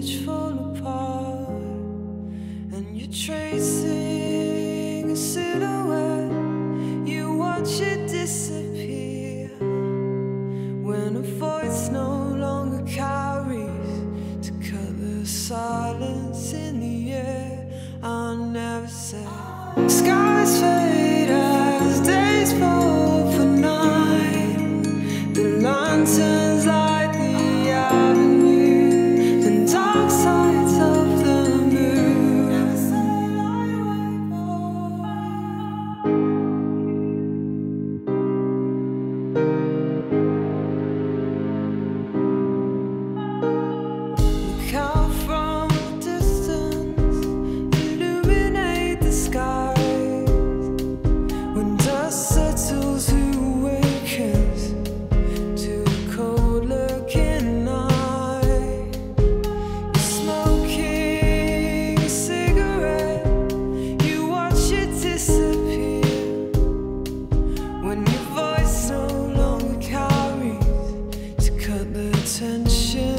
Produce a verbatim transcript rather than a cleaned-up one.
image fall apart, and you're tracing a silhouette. You watch it disappear when a voice no longer carries to cut the silence in the air. I never said skies fade as days fall for night. The lanterns light the avenue and dark sides of the moon. Never said I wait Look out from a distance, illuminate the skies. When dust settles, who awakens to the cold looking night? You're smoking a cigarette, you watch it disappear when your voice no longer carries to cut the tension